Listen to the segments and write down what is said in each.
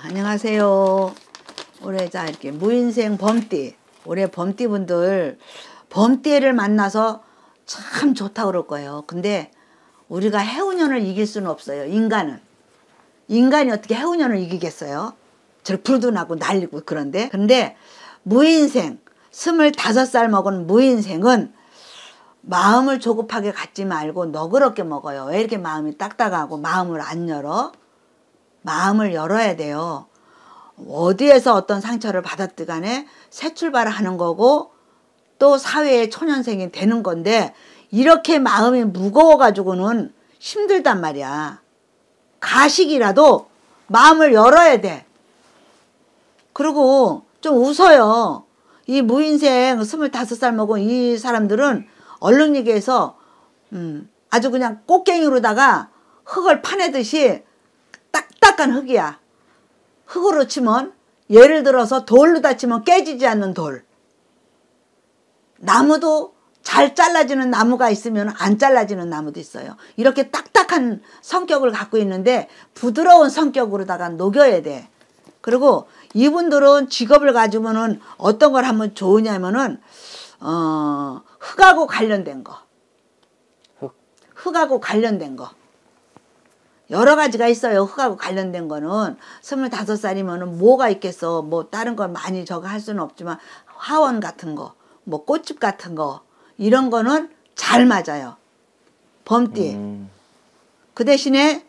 안녕하세요. 올해 자 이렇게 무인생 범띠, 올해 범띠 분들 범띠를 만나서 참 좋다 그럴 거예요. 근데 우리가 해운년을 이길 수는 없어요. 인간이 어떻게 해운년을 이기겠어요? 저 불도 나고 날리고 그런데. 근데 무인생 25살 먹은 무인생은 마음을 조급하게 갖지 말고 너그럽게 먹어요. 왜 이렇게 마음이 딱딱하고 마음을 안 열어? 마음을 열어야 돼요. 어디에서 어떤 상처를 받았든 간에 새 출발을 하는 거고 또 사회의 초년생이 되는 건데 이렇게 마음이 무거워 가지고는 힘들단 말이야. 가식이라도 마음을 열어야 돼. 그리고 좀 웃어요. 이 무인생 25살 먹은 이 사람들은 얼른 얘기해서 아주 그냥 꽃갱이로다가 흙을 파내듯이 딱딱한 흙이야. 흙으로 치면 예를 들어서 돌로 다치면 깨지지 않는 돌. 나무도 잘 잘라지는 나무가 있으면 안 잘라지는 나무도 있어요. 이렇게 딱딱한 성격을 갖고 있는데 부드러운 성격으로다가 녹여야 돼. 그리고 이분들은 직업을 가지면은 어떤 걸 하면 좋으냐면은 흙하고 관련된 거. 흙하고 관련된 거. 여러 가지가 있어요. 흙하고 관련된 거는 25살이면은 뭐가 있겠어. 뭐 다른 걸 많이 저거 할 수는 없지만 화원 같은 거, 뭐 꽃집 같은 거 이런 거는 잘 맞아요. 범띠. 그 대신에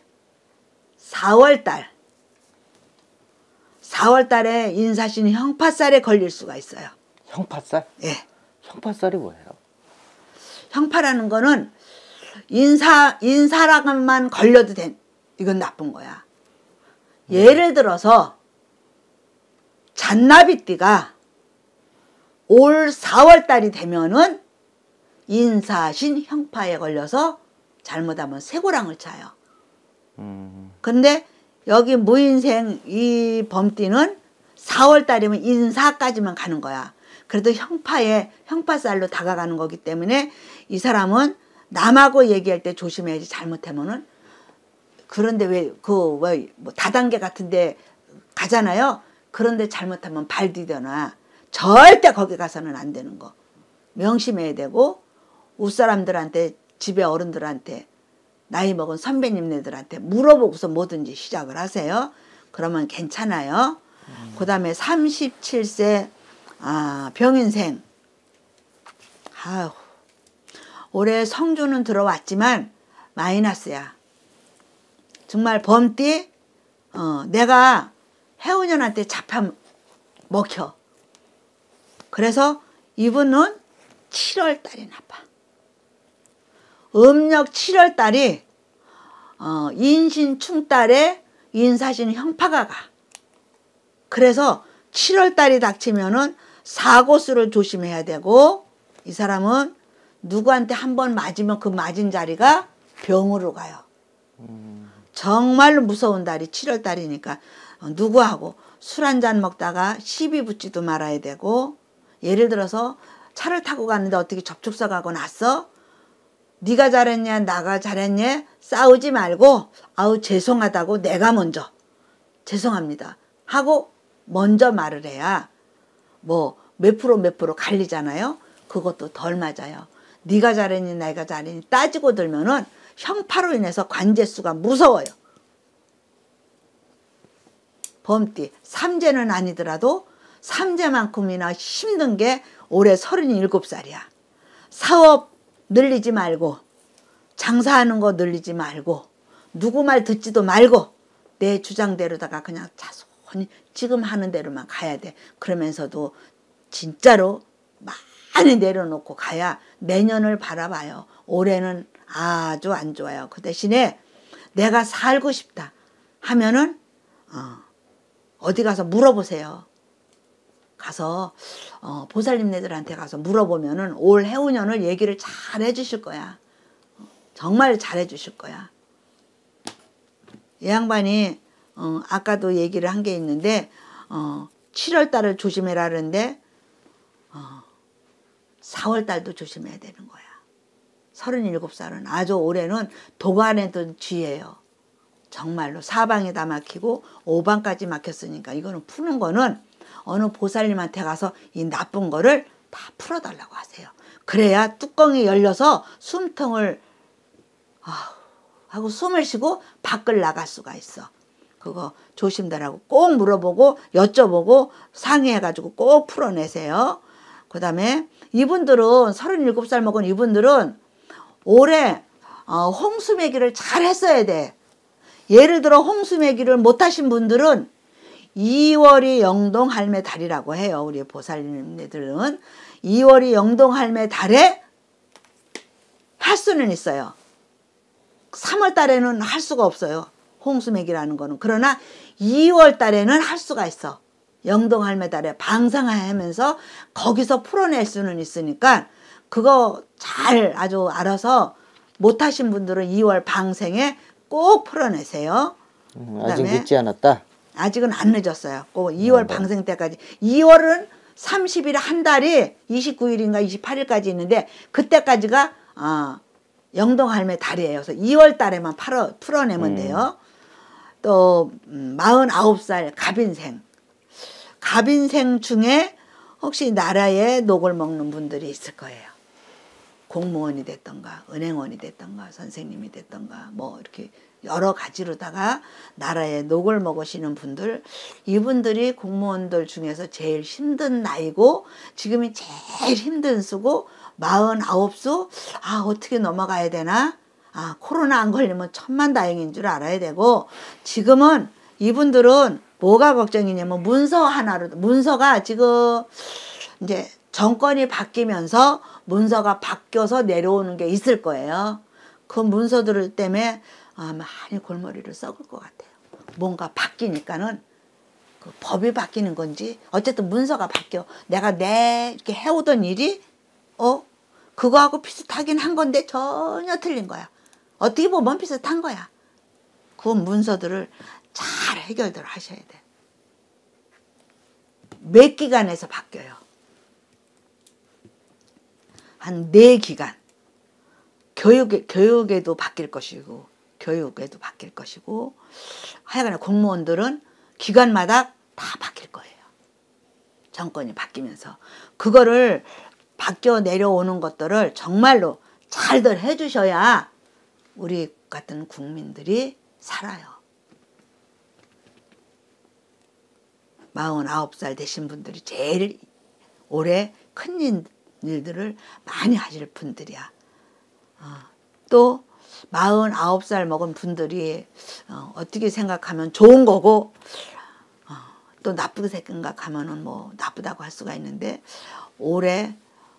4월달에 인사신 형파살에 걸릴 수가 있어요. 형파살? 예. 형파살이 뭐예요? 형파라는 거는 인사랑만 걸려도 이건 나쁜 거야. 예를 들어서 잔나비띠가 올 4월달이 되면은 인사신 형파에 걸려서 잘못하면 쇠고랑을 차요. 근데 여기 무인생 이 범띠는 4월달이면 인사까지만 가는 거야. 그래도 형파살로 다가가는 거기 때문에 이 사람은 남하고 얘기할 때 조심해야지. 잘못하면은. 그런데 뭐 다단계 같은데 가잖아요. 그런데 잘못하면 발 디뎌놔. 절대 거기 가서는 안 되는 거 명심해야 되고, 웃사람들한테, 집에 어른들한테, 나이 먹은 선배님네들한테 물어보고서 뭐든지 시작을 하세요. 그러면 괜찮아요. 그 다음에 37세 병인생. 아유, 올해 성주는 들어왔지만 마이너스야. 정말 범띠 내가 해운년한테 잡혀 먹혀. 그래서 이분은 7월달이 나빠. 음력 7월달이 인신충달에 인사신 형파가 가. 그래서 7월달이 닥치면은 사고수를 조심해야 되고, 이 사람은 누구한테 한번 맞으면 그 맞은 자리가 병으로 가요. 정말로 무서운 달이 7월달이니까 누구하고 술 한잔 먹다가 시비 붙지도 말아야 되고, 예를 들어서 차를 타고 갔는데 어떻게 접촉사고가 났어? 네가 잘했냐 나가 잘했냐 싸우지 말고 아우 죄송하다고 내가 먼저 죄송합니다 하고 먼저 말을 해야 뭐 몇 프로 갈리잖아요. 그것도 덜 맞아요. 네가 잘했니 내가 잘했니 따지고 들면은 형파로 인해서 관제수가 무서워요. 범띠 삼재는 아니더라도 삼재만큼이나 힘든 게 올해 37살이야. 사업 늘리지 말고, 장사하는 거 늘리지 말고, 누구 말 듣지도 말고 내 주장대로다가 그냥 자손히 지금 하는 대로만 가야 돼. 그러면서도 진짜로 많이 내려놓고 가야 내년을 바라봐요. 올해는 아주 안 좋아요. 그 대신에 내가 살고 싶다 하면은 어디 가서 물어보세요. 가서 보살님네들한테 가서 물어보면은 올 해운년을 얘기를 잘 해주실 거야. 정말 잘 해주실 거야. 이 양반이 아까도 얘기를 한 게 있는데 7월달을 조심해라 그러는데 4월달도 조심해야 되는 거야. 37살은 아주 올해는 도관에도 쥐예요. 정말로 사방이 다 막히고 오방까지 막혔으니까 이거는 푸는 거는 어느 보살님한테 가서 이 나쁜 거를 다 풀어달라고 하세요. 그래야 뚜껑이 열려서 숨통을 하고 숨을 쉬고 밖을 나갈 수가 있어. 그거 조심들하고 꼭 물어보고 여쭤보고 상의해가지고 꼭 풀어내세요. 그 다음에 이분들은 37살 먹은 이분들은 올해 홍수매기를 잘 했어야 돼. 예를 들어 홍수매기를 못하신 분들은 2월이 영동할매 달이라고 해요. 우리 보살님들은 2월이 영동할매 달에 할 수는 있어요. 3월 달에는 할 수가 없어요. 홍수매기라는 거는. 그러나 2월 달에는 할 수가 있어. 영동할매 달에 방상하면서 거기서 풀어낼 수는 있으니까 그거 잘 아주 알아서 못하신 분들은 2월 방생에 꼭 풀어내세요. 아직 늦지 않았다? 아직은 안 늦었어요. 꼭 2월 방생 때까지. 2월은 30일 한 달이 29일인가 28일까지 있는데 그때까지가 영동할매 달이에요. 그래서 2월 달에만 풀어내면 돼요. 또 49살 갑인생. 갑인생 중에 혹시 나라에 녹을 먹는 분들이 있을 거예요. 공무원이 됐던가 은행원이 됐던가 선생님이 됐던가 뭐 이렇게 여러 가지로다가 나라에 녹을 먹으시는 분들, 이분들이 공무원들 중에서 제일 힘든 나이고 지금이 제일 힘든 수고 49수. 어떻게 넘어가야 되나? 코로나 안 걸리면 천만다행인 줄 알아야 되고, 지금은 이분들은 뭐가 걱정이냐면 문서 하나로, 문서가 지금 이제 정권이 바뀌면서 문서가 바뀌어서 내려오는 게 있을 거예요. 그 문서들 때문에 많이 골머리를 썩을 것 같아요. 뭔가 바뀌니까는 그 법이 바뀌는 건지 어쨌든 문서가 바뀌어. 내가 이렇게 해오던 일이 그거하고 비슷하긴 한 건데 전혀 틀린 거야. 어떻게 보면 비슷한 거야. 그 문서들을 잘 해결들 하셔야 돼. 몇 기간에서 바뀌어요. 한 4기간. 교육에도 바뀔 것이고, 교육에도 바뀔 것이고, 하여간에 공무원들은 기간마다 다 바뀔 거예요. 정권이 바뀌면서. 그거를 바뀌어 내려오는 것들을 정말로 잘들 해주셔야 우리 같은 국민들이 살아요. 49살 되신 분들이 제일 올해 큰 일들을 많이 하실 분들이야. 또 49살 먹은 분들이 어떻게 생각하면 좋은 거고, 또 나쁘게 생각하면은 뭐 나쁘다고 할 수가 있는데, 올해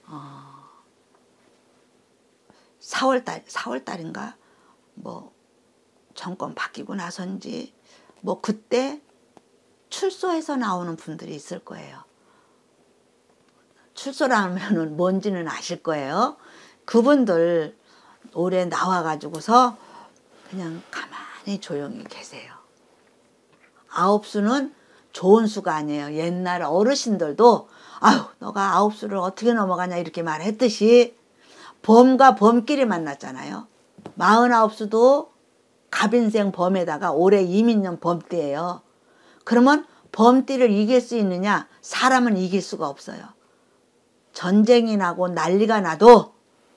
4월달인가 뭐 정권 바뀌고 나선지 뭐 그때 출소해서 나오는 분들이 있을 거예요. 출소라면은 뭔지는 아실 거예요. 그분들 올해 나와가지고서 그냥 가만히 조용히 계세요. 9수는 좋은 수가 아니에요. 옛날 어르신들도 너가 9수를 어떻게 넘어가냐 이렇게 말했듯이 범과 범끼리 만났잖아요. 49수도 갑인생 범에다가 올해 이민년 범띠예요. 그러면 범띠를 이길 수 있느냐? 사람은 이길 수가 없어요. 전쟁이 나고 난리가 나도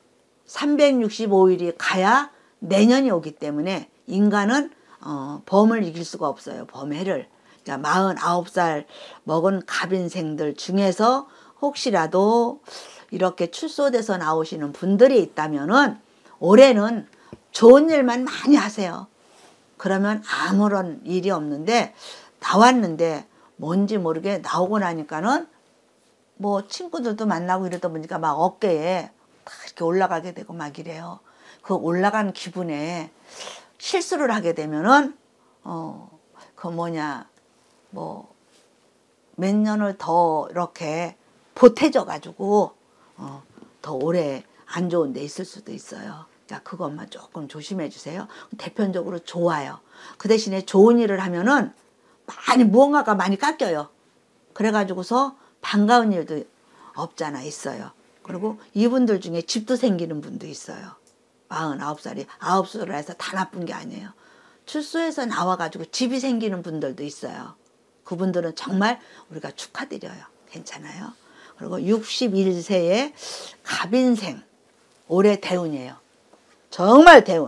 365일이 가야 내년이 오기 때문에 인간은 범을 이길 수가 없어요. 범해를. 그러니까 49살 먹은 갑인생들 중에서 혹시라도 이렇게 출소돼서 나오시는 분들이 있다면은 올해는 좋은 일만 많이 하세요. 그러면 아무런 일이 없는데, 나왔는데 뭔지 모르게 나오고 나니까는 뭐 친구들도 만나고 이러다 보니까 막 어깨에 막 이렇게 올라가게 되고 막 이래요. 그 올라간 기분에 실수를 하게 되면은 뭐 몇 년을 더 이렇게 보태져 가지고 더 오래 안 좋은 데 있을 수도 있어요. 그러니까 그것만 조금 조심해 주세요. 대표적으로 좋아요. 그 대신에 좋은 일을 하면은 무언가가 많이 깎여요. 그래가지고서 반가운 일도 없잖아, 있어요. 그리고 이분들 중에 집도 생기는 분도 있어요. 49살이 9수를 해서 다 나쁜 게 아니에요. 출소해서 나와가지고 집이 생기는 분들도 있어요. 그분들은 정말 우리가 축하드려요. 괜찮아요. 그리고 61세의 갑인생, 올해 대운이에요. 정말 대운.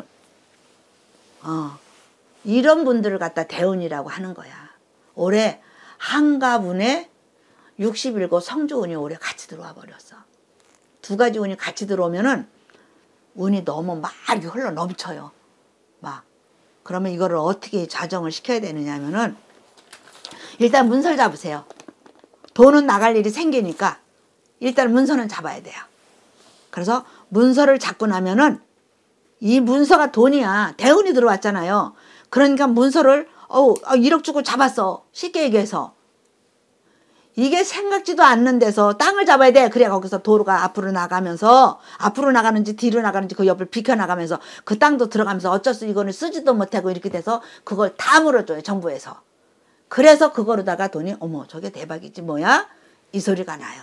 이런 분들을 갖다 대운이라고 하는 거야. 올해 한가분에 67 성조운이 올해 같이 들어와 버렸어. 두 가지 운이 같이 들어오면은 운이 너무 막 흘러 넘쳐요. 막. 그러면 이거를 어떻게 자정을 시켜야 되느냐면은 일단 문서를 잡으세요. 돈은 나갈 일이 생기니까 일단 문서는 잡아야 돼요. 그래서 문서를 잡고 나면은 이 문서가 돈이야. 대운이 들어왔잖아요. 그러니까 문서를 1억 주고 잡았어. 쉽게 얘기해서. 이게 생각지도 않는 데서 땅을 잡아야 돼. 그래야 거기서 도로가 앞으로 나가면서 앞으로 나가는지 뒤로 나가는지 그 옆을 비켜나가면서 그 땅도 들어가면서 어쩔 수 이거는 쓰지도 못하고 이렇게 돼서 그걸 다 물어줘요. 정부에서. 그래서 그거로다가 돈이 어머 저게 대박이지 뭐야? 이 소리가 나요.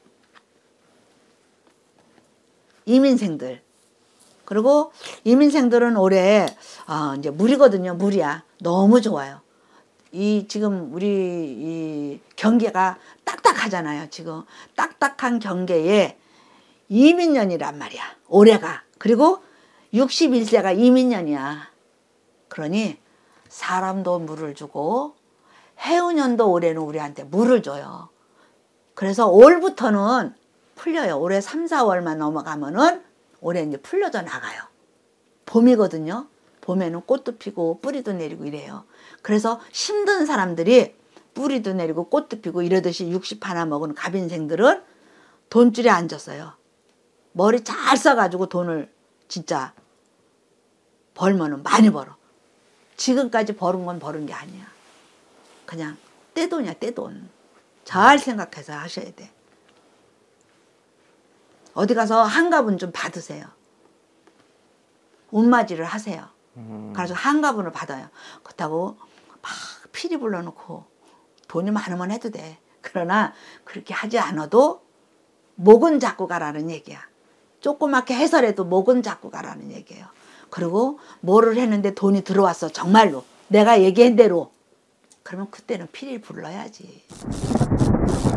이민생들. 그리고 이민생들은 올해 이제 물이거든요. 물이야. 너무 좋아요. 지금 우리 이 경계가 딱딱하잖아요. 지금 딱딱한 경계에 이민년이란 말이야. 올해가. 그리고 61세가 이민년이야. 그러니 사람도 물을 주고 해운년도 올해는 우리한테 물을 줘요. 그래서 올부터는 풀려요. 올해 3, 4월만 넘어가면은 올해 이제 풀려져 나가요. 봄이거든요. 봄에는 꽃도 피고 뿌리도 내리고 이래요. 그래서 힘든 사람들이 뿌리도 내리고 꽃도 피고 이러듯이 60 하나 먹은 갑인생들은 돈줄에 앉았어요. 머리 잘 써가지고 돈을 진짜 벌면은 많이 벌어. 지금까지 벌은 건 벌은 게 아니야. 그냥 떼돈이야 떼돈. 잘 생각해서 하셔야 돼. 어디 가서 한가분 좀 받으세요. 운맞이를 하세요. 그래서 한가분을 받아요. 그렇다고 막 피리 불러놓고 돈이 많으면 해도 돼. 그러나 그렇게 하지 않아도 목은 잡고 가라는 얘기야. 조그맣게 해서라도 목은 잡고 가라는 얘기예요. 그리고 뭐를 했는데 돈이 들어왔어. 정말로. 내가 얘기한 대로. 그러면 그때는 피리를 불러야지.